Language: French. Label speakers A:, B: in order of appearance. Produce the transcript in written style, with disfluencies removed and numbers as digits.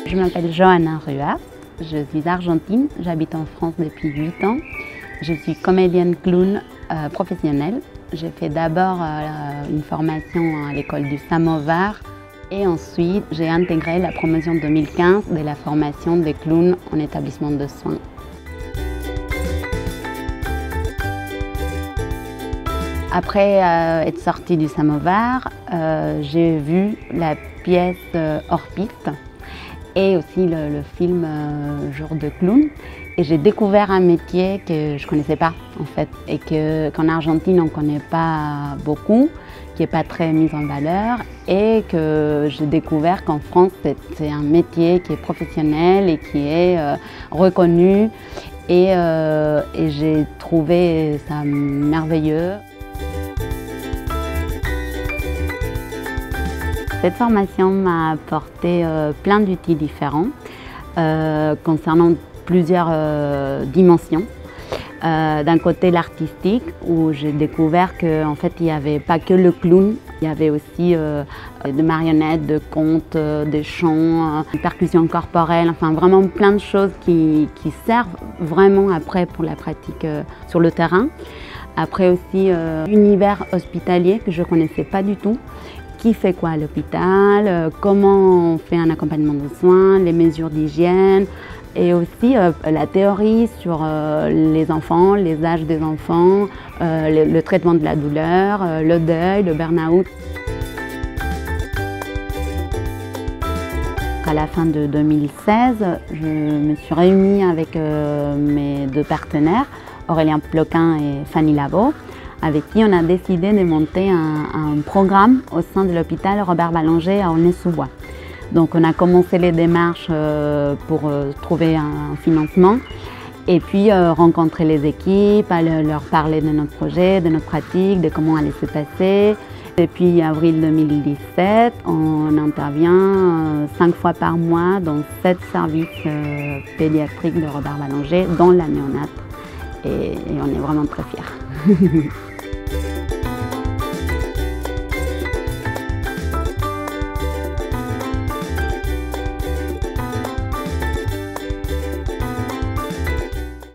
A: Je m'appelle Johanna Rua, je suis argentine, j'habite en France depuis 8 ans. Je suis comédienne clown professionnelle. J'ai fait d'abord une formation à l'école du Samovar et ensuite j'ai intégré la promotion 2015 de la formation des clowns en établissement de soins. Après être sortie du Samovar, j'ai vu la pièce Hors piste et aussi le film Jour de clown. Et j'ai découvert un métier que je ne connaissais pas en fait et qu'en Argentine on ne connaît pas beaucoup, qui n'est pas très mis en valeur et que j'ai découvert qu'en France c'est un métier qui est professionnel et qui est reconnu et j'ai trouvé ça merveilleux. Cette formation m'a apporté plein d'outils différents concernant plusieurs dimensions. D'un côté l'artistique, où j'ai découvert qu'en fait il n'y avait pas que le clown, il y avait aussi des marionnettes, de contes, des chants, des percussions corporelles, enfin vraiment plein de choses qui servent vraiment après pour la pratique sur le terrain. Après aussi l'univers hospitalier que je ne connaissais pas du tout. Qui fait quoi à l'hôpital, comment on fait un accompagnement de soins, les mesures d'hygiène et aussi la théorie sur les enfants, les âges des enfants, le traitement de la douleur, le deuil, le burn-out. À la fin de 2016, je me suis réunie avec mes deux partenaires, Aurélien Ploquin et Fanny Labo, avec qui on a décidé de monter un programme au sein de l'hôpital Robert Ballanger à Aulnay-sous-Bois. Donc on a commencé les démarches pour trouver un financement et puis rencontrer les équipes, leur parler de notre projet, de notre pratique, de comment allait se passer. Depuis avril 2017, on intervient 5 fois par mois dans 7 services pédiatriques de Robert Ballanger, dont la néonate. Et on est vraiment très fiers.